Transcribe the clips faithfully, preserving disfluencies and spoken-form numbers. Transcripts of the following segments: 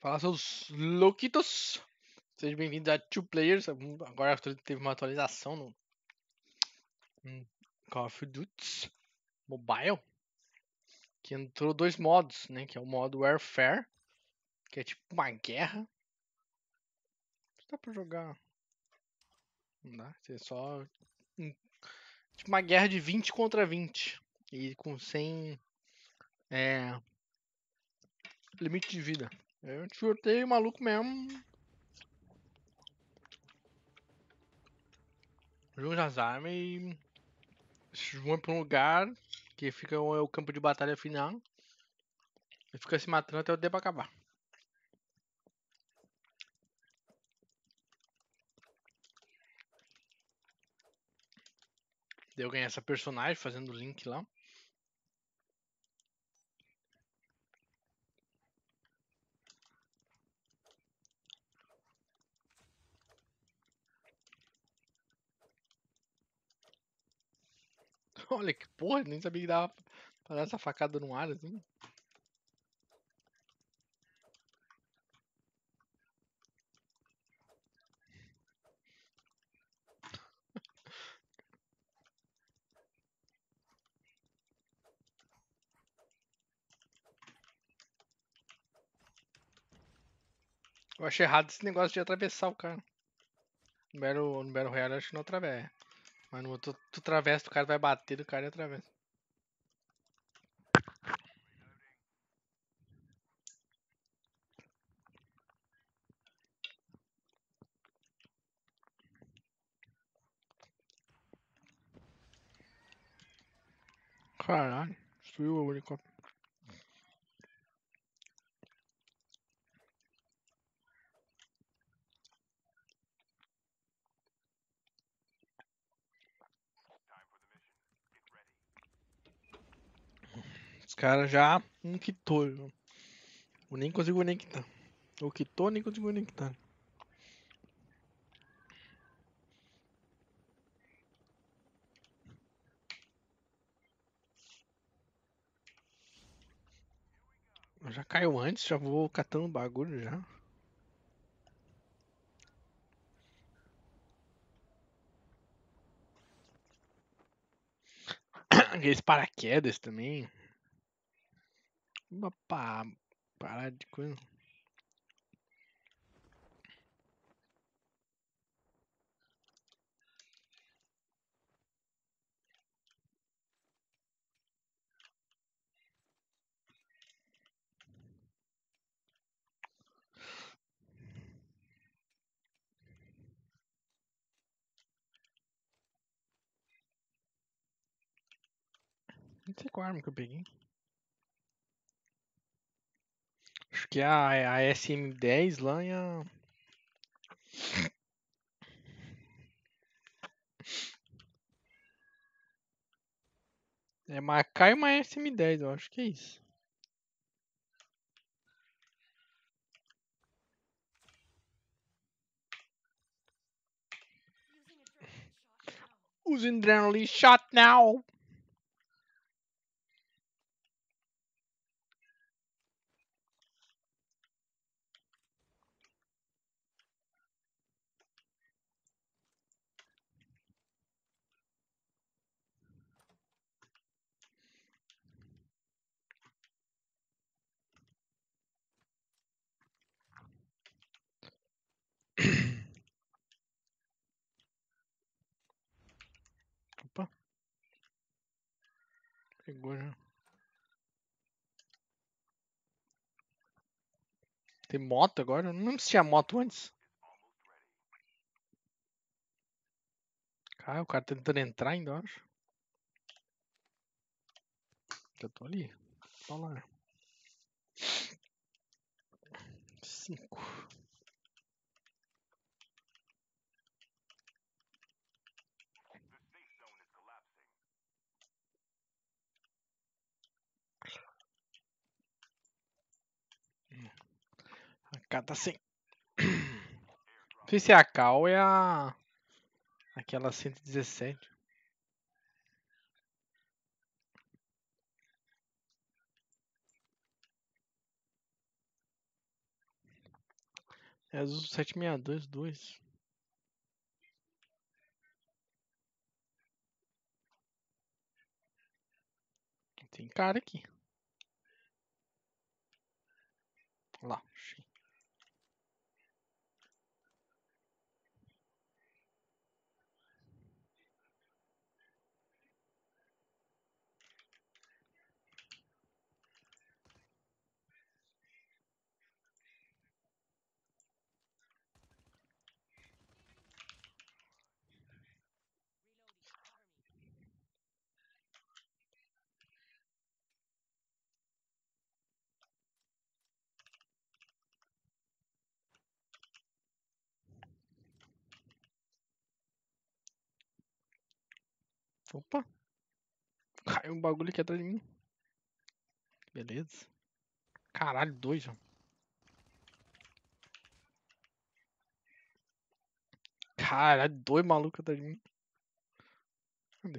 Fala, seus louquitos! Sejam bem-vindos a Two Players. Agora teve uma atualização no no Call of Duty Mobile, que entrou dois modos, né? Que é o modo Warfare, que é tipo uma guerra. Dá pra jogar. Não dá, é só um- tipo uma guerra de vinte contra vinte. E com sem é, limite de vida. Eu chutei o maluco mesmo. Jogo das armas e vão pra um lugar que fica o, é o campo de batalha final. E fica se matando até o tempo acabar. Daí eu ganhei essa personagem fazendo o link lá. Olha que porra, nem sabia que dava pra dar essa facada no ar assim. Eu achei errado esse negócio de atravessar o cara. No Battle, no Battle Royale eu acho que não atravessa. Mas no outro, tu atravessa, o cara vai bater do cara e atravessa. Caralho, destruiu o helicóptero. Os caras já um quitou. Eu nem consigo nem quitar. O quitou, nem consigo nem quitar. Já caiu antes, já vou catando bagulho já. Aqueles paraquedas também. Uma pá, parada de coisa. Não sei qual arma que eu peguei. Acho que é a, é a S M dez lá e a. É uma A K e uma S M dez, eu acho que é isso. Using adrenaline shot now! Opa. Pegou já. Tem moto agora? Eu não lembro se tinha moto antes. Cara, o cara tentando entrar ainda, eu acho. Já tô ali. Tô lá. Cinco. A K tá sem. Não sei se é a K ou é a. Aquela cento e dezessete. É azul sete seis dois dois. Tem cara aqui. Lá, achei. Opa. Caiu um bagulho aqui atrás de mim. Beleza. Caralho, dois, ó. Caralho, dois malucos atrás de mim. Cadê?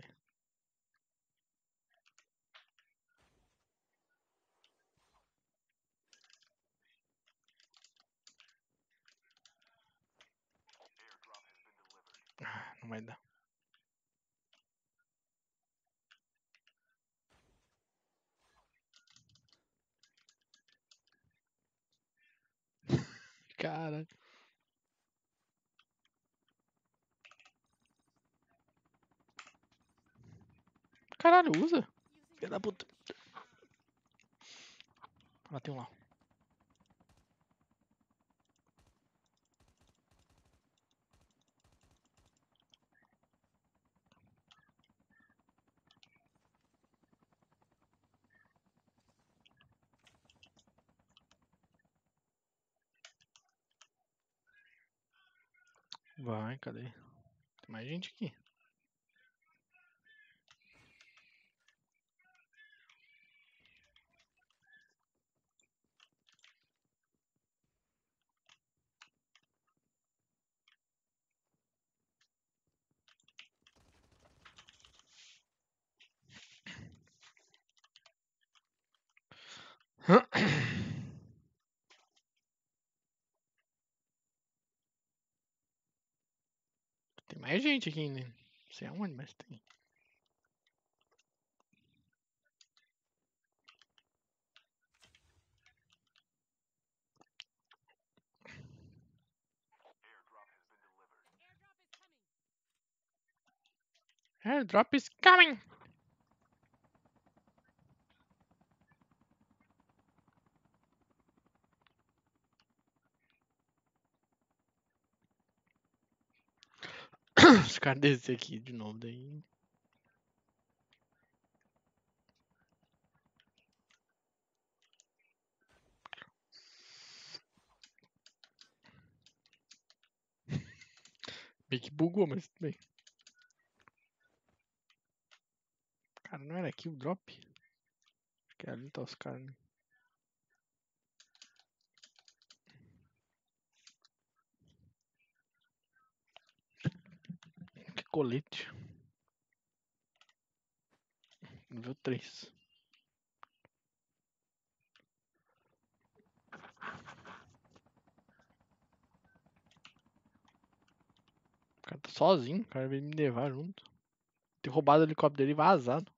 Ah, não vai dar. Caralho. Caralho, usa. Filha da puta. Lá tem um lá. Vai, cadê? Tem mais gente aqui. Tem mais gente aqui ainda. Não sei aonde, mas tem. Airdrop is coming! Os caras descer aqui de novo daí. Meio que bugou, mas tudo bem. Cara, não era aqui o drop? Acho que ali tá os caras, né? Que colete. Nível três. O cara tá sozinho, o cara veio me levar junto. Ter roubado o helicóptero dele e vazado.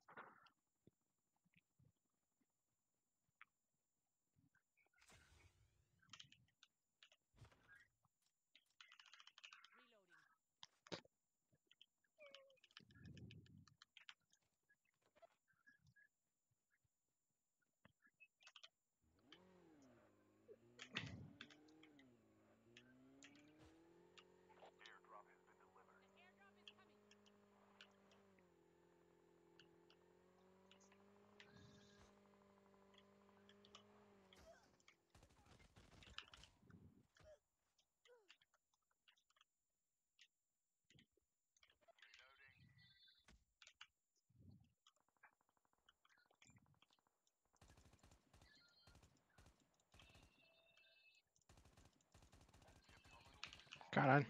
Caralho.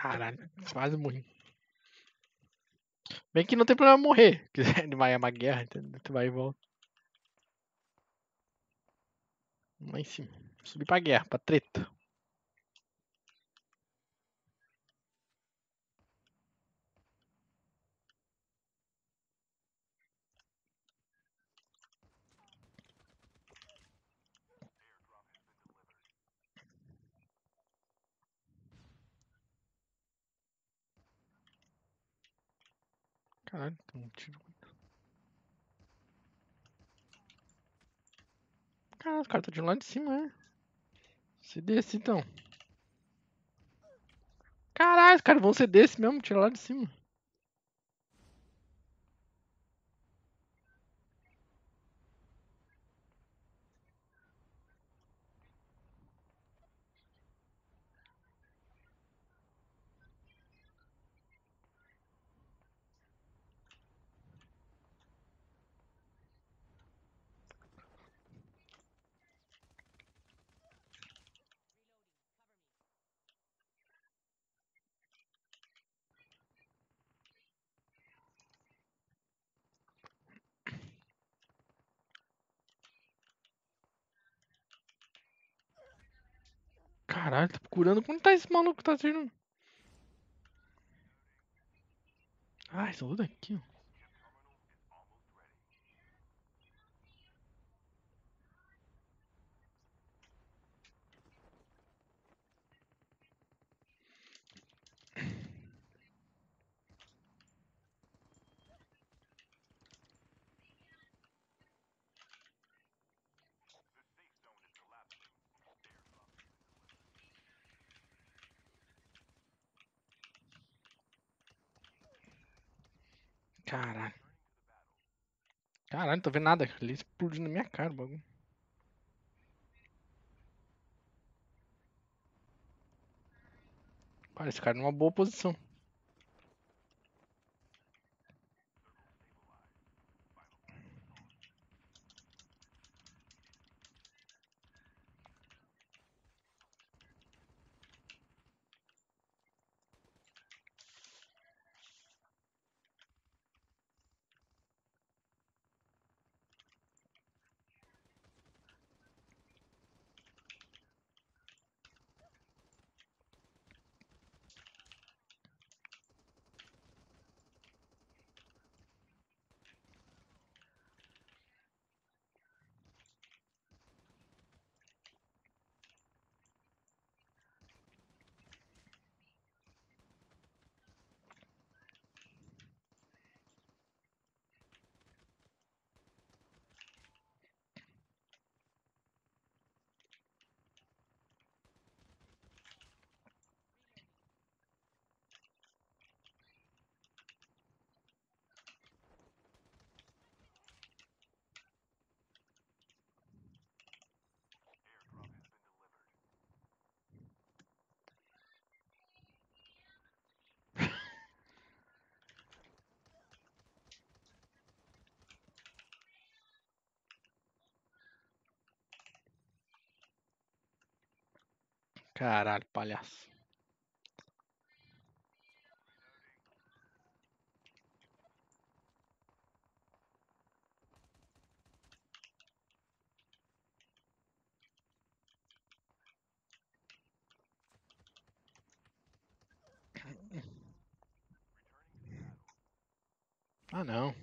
Caralho, quase morri. Bem que não tem problema morrer, porque ele vai é uma guerra, entendeu? Tu vai e volta. Lá em cima. Subir pra guerra, pra treta. Caralho, tem um tiro. Caralho, os caras tá de lá de cima, né? Se desse então. Caralho, os caras vão ser desse mesmo, tirar lá de cima. Caralho, tô procurando. Onde tá esse maluco que tá atirando? Ah, são tudo aqui, ó. Caralho. Caralho, não tô vendo nada. Ele explodindo na minha cara o bagulho. Cara, esse cara numa boa posição. Caralho, palhaço. Ah, não.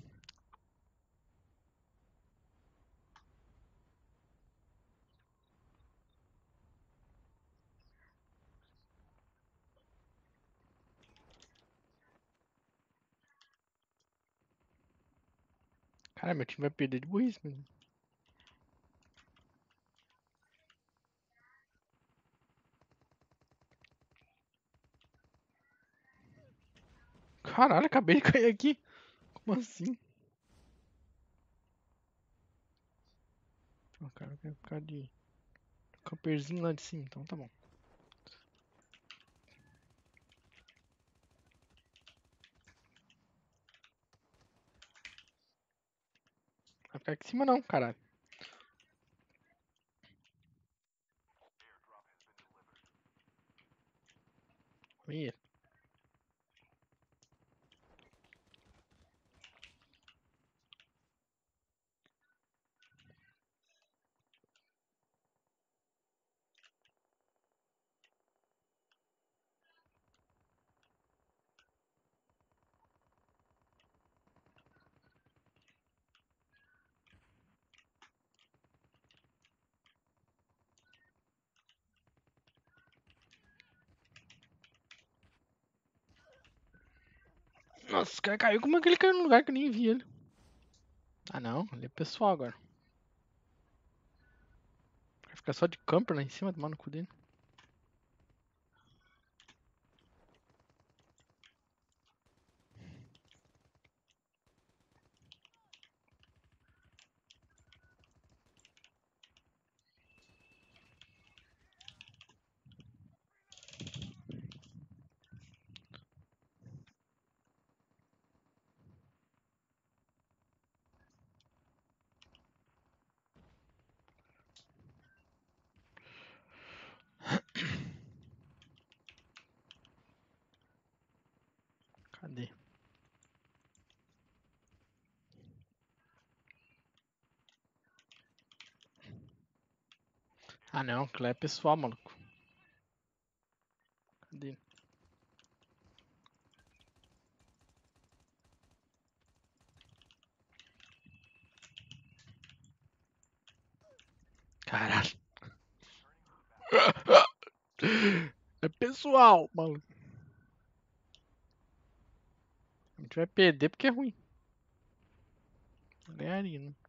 Cara, meu time vai perder de burrice, mano. Caralho, acabei de cair aqui. Como assim? O cara quer ficar de camperzinho lá de cima, então tá bom. Vai ficar aqui em cima não, caralho. Ih, Nossa, o cara caiu. Como é que ele caiu num lugar que eu nem vi ele? Ah, não. Ele é pessoal agora. Vai ficar só de camper lá em cima, tomar no cu dele. Cadê? Ah, não. Aquilo lá é pessoal, maluco. Cadê? Caralho. É pessoal, maluco. A gente vai perder porque é ruim. Ganharia, né?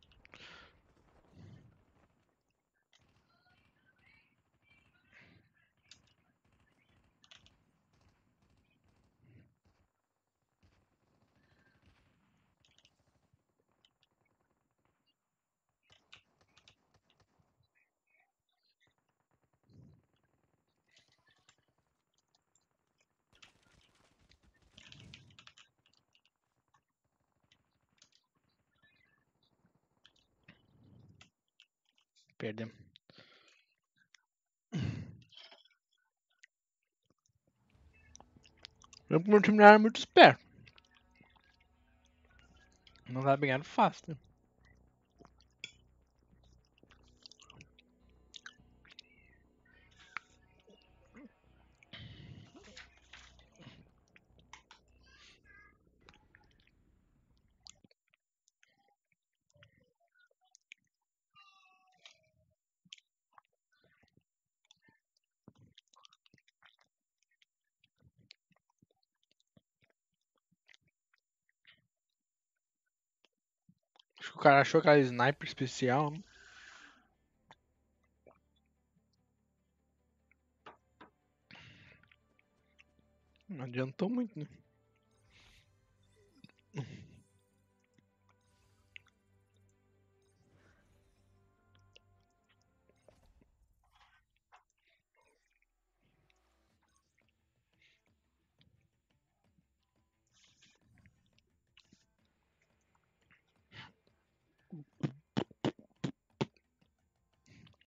Perdemos. Eu, meu time não era muito esperto. Não tava ganhando fácil, né? Acho que o cara achou aquela sniper especial. Né? Não adiantou muito, né?